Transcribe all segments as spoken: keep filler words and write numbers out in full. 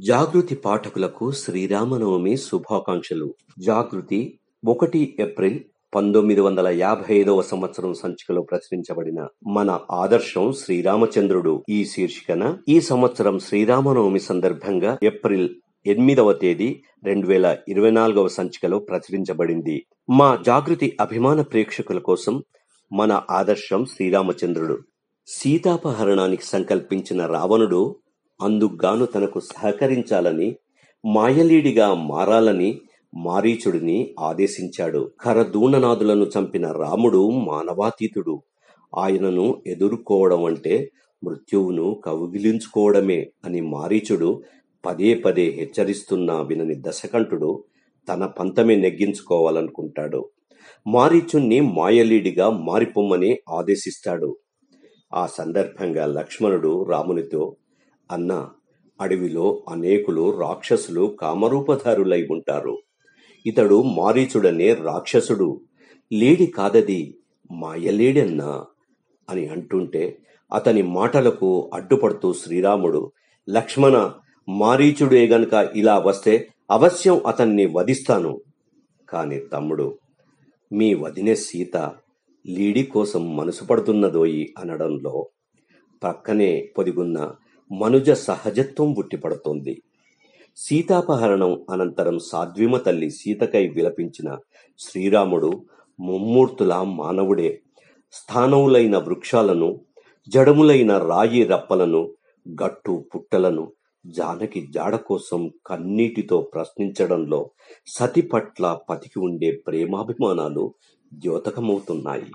జాగృతి పాఠకులకు శ్రీరామనవమి శుభాకాంక్షలు. జాగృతి ఒకటి ఏప్రిల్ పంతొమ్మిది వందల యాభై ఐదవ సంవత్సరం సంచికలో ప్రచురించబడిన మన ఆదర్శం శ్రీరామచంద్రుడు ఈ శీర్షికన ఈ సంవత్సరం శ్రీరామనవమి సందర్భంగా ఏప్రిల్ ఎనిమిదవ తేదీ రెండు వేల ఇరవై నాలుగవ సంచికలో ప్రచురించబడింది. మా జాగృతి అభిమాన ప్రేక్షకుల కోసం మన ఆదర్శం శ్రీరామచంద్రుడు. సీతాపహరణానికి సంకల్పించిన రావణుడు అందుకుగాను తనకు సహకరించాలని, మాయలీడిగా మారాలని మారీచుడిని ఆదేశించాడు. ఖరదూషణాదులను చంపిన రాముడు మానవాతీతుడు. ఆయనను ఎదుర్కోవడం అంటే మృత్యువును కౌగిలించుకోవడమే అని మారీచుడు పదే పదే హెచ్చరిస్తున్నా వినని దశకంఠుడు తన పంతమే నెగ్గించుకోవాలనుకుంటాడు. మారీచుణ్ణి మాయలీడిగా మారిపోమ్మని ఆదేశిస్తాడు. ఆ సందర్భంగా లక్ష్మణుడు రామునితో, అన్నా, అడవిలో అనేకులు రాక్షసులు కామరూపధారులై ఉంటారు. ఇతడు మారీచుడనే రాక్షసుడు, లేడి కాదది, మాయలేడన్నా అని అంటుంటే అతని మాటలకు అడ్డుపడుతూ శ్రీరాముడు, లక్ష్మణ, మారీచుడే గనక ఇలా వస్తే అవశ్యం అతన్ని వధిస్తాను. కాని తమ్ముడు, మీ వదినే సీత లేడి కోసం మనసు పడుతున్నదోయి అనడంలో పక్కనే పొదిగున్న మనుజ సహజత్వం ఉట్టిపడుతోంది. సీతాపహరణం అనంతరం సాధ్విమ తల్లి సీతకై విలపించిన శ్రీరాముడు ముమ్మూర్తుల మానవుడే. స్థానములైన వృక్షాలను, జడములైన రాయి రప్పలను, గట్టు పుట్టలను జానకి జాడ కోసం కన్నీటితో ప్రశ్నించడంలో సతి పట్ల పతికి ఉండే ప్రేమాభిమానాలు ద్యోతకమవుతున్నాయి.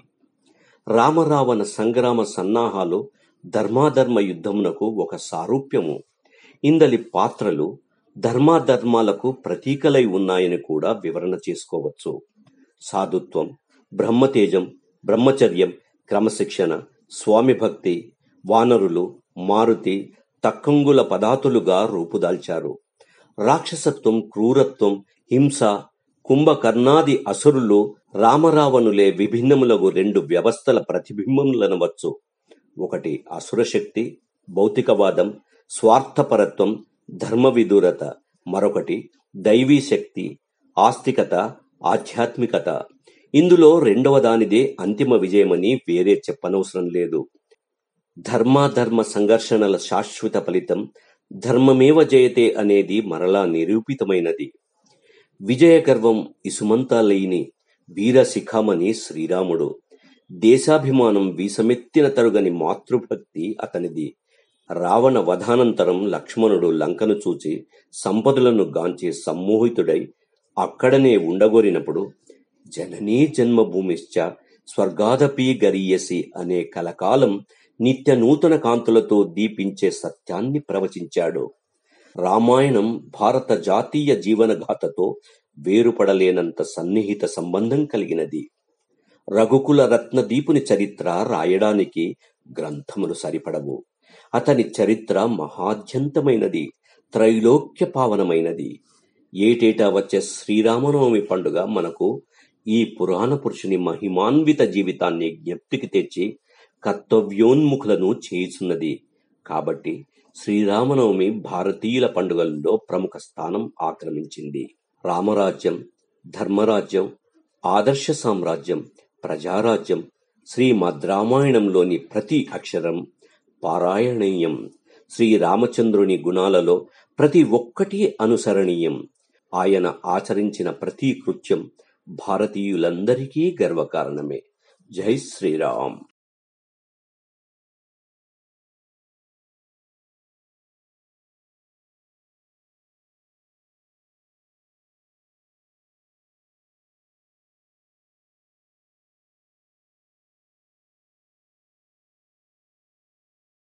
రామరావణ సంగ్రామ సన్నాహాలు ధర్మాధర్మ యుద్ధమునకు ఒక సారూప్యము. ఇందలి పాత్రలు ధర్మాధర్మాలకు ప్రతీకలై ఉన్నాయని కూడా వివరణ చేసుకోవచ్చు. సాధుత్వం, బ్రహ్మతేజం, బ్రహ్మచర్యం, క్రమశిక్షణ, స్వామి భక్తి వానరులు మారుతి తక్కంగుల పదాతులుగా రూపుదాల్చారు. రాక్షసత్వం, క్రూరత్వం, హింస, కుంభకర్ణాది అసురులు రామరావణులే విభిన్నములగు రెండు వ్యవస్థల ప్రతిబింబములనవచ్చు. ఒకటి అసురశక్తి, భౌతికవాదం, స్వార్థపరత్వం, ధర్మవిదూరత. మరొకటి దైవీ శక్తి, ఆస్తికత, ఆధ్యాత్మికత. ఇందులో రెండవ దానిదే అంతిమ విజయమని వేరే చెప్పనవసరం లేదు. ధర్మాధర్మ సంఘర్షణల శాశ్వత ఫలితం ధర్మమేవ జయతే అనేది మరలా నిరూపితమైనది. విజయగర్వం ఇసుమంతా లేని వీరశిఖామణి శ్రీరాముడు. దేశాభిమానం వీసమెత్తిన తరుగని మాతృభక్తి అతనిది. రావణ వధానంతరం లక్ష్మణుడు లంకను చూచి సంపదలను గాంచి సమ్మోహితుడై అక్కడనే ఉండగోరినప్పుడు జననీ జన్మభూమిశ్చ స్వర్గాదపి గరీయసి అనే కలకాలం నిత్య నూతన కాంతులతో దీపించే సత్యాన్ని ప్రవచించాడు. రామాయణం భారత జాతీయ జీవనగాథతో వేరుపడలేనంత సన్నిహిత సంబంధం కలిగినది. రఘుకుల రత్నదీపుని చరిత్ర రాయడానికి గ్రంథములు సరిపడవు. అతని చరిత్ర మహాద్యంతమైనది, త్రైలోక్య పావనమైనది. ఏటేటా వచ్చే శ్రీరామనవమి పండుగ మనకు ఈ పురాణ పురుషుని మహిమాన్విత జీవితాన్ని జ్ఞప్తికి తెచ్చి కర్తవ్యోన్ముఖులను చేయుచున్నది. కాబట్టి శ్రీరామనవమి భారతీయుల పండుగల్లో ప్రముఖ స్థానం ఆక్రమించింది. రామరాజ్యం, ధర్మరాజ్యం, ఆదర్శ సామ్రాజ్యం, ప్రజారాజ్యం, శ్రీమద్ రామాయణంలోని ప్రతి అక్షరం పారాయణీయం. శ్రీరామచంద్రుని గుణాలలో ప్రతి ఒక్కటి అనుసరణీయం. ఆయన ఆచరించిన ప్రతి కృత్యం భారతీయులందరికీ గర్వకారణమే. జై శ్రీరామ్.